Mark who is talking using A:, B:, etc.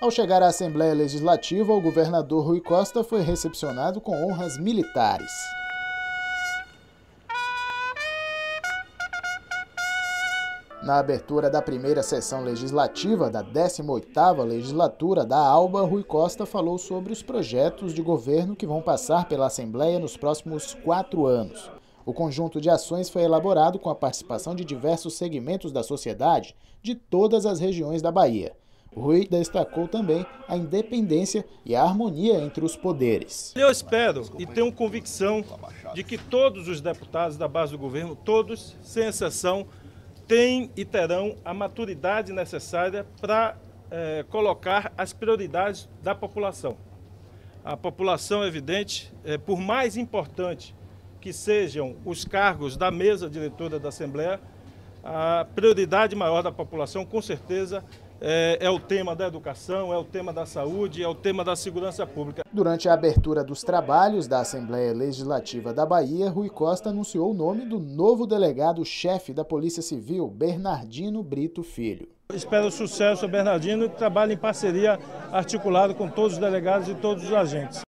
A: Ao chegar à Assembleia Legislativa, o governador Rui Costa foi recepcionado com honras militares. Na abertura da primeira sessão legislativa da 18ª legislatura da ALBA, Rui Costa falou sobre os projetos de governo que vão passar pela Assembleia nos próximos 4 anos. O conjunto de ações foi elaborado com a participação de diversos segmentos da sociedade de todas as regiões da Bahia. Rui destacou também a independência e a harmonia entre os poderes.
B: Eu espero e tenho convicção de que todos os deputados da base do governo, todos, sem exceção, têm e terão a maturidade necessária para colocar as prioridades da população. A população, é evidente, por mais importante que sejam os cargos da mesa diretora da Assembleia, a prioridade maior da população, com certeza, é o tema da educação, é o tema da saúde, é o tema da segurança pública.
A: Durante a abertura dos trabalhos da Assembleia Legislativa da Bahia, Rui Costa anunciou o nome do novo delegado-chefe da Polícia Civil, Bernardino Brito Filho.
B: Espero sucesso ao Bernardino, que trabalha em parceria articulada com todos os delegados e todos os agentes.